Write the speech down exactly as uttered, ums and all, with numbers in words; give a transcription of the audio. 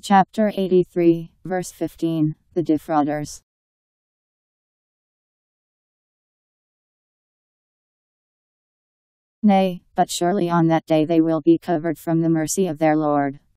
Chapter eighty-three, verse fifteen, The Defrauders. Nay, but surely on that day they will be covered from the mercy of their Lord.